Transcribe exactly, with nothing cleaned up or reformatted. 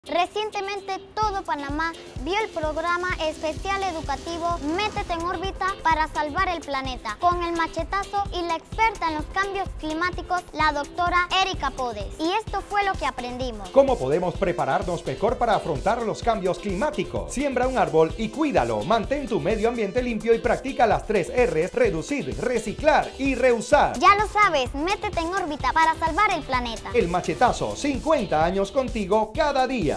Recientemente todo Panamá vio el programa especial educativo Métete en órbita para salvar el planeta, con el machetazo y la experta en los cambios climáticos, la doctora Erika Podes. Y esto fue lo que aprendimos. ¿Cómo podemos prepararnos mejor para afrontar los cambios climáticos? Siembra un árbol y cuídalo, mantén tu medio ambiente limpio y practica las tres R's: reducir, reciclar y reusar. Ya lo sabes, métete en órbita para salvar el planeta. El machetazo, cincuenta años contigo cada día.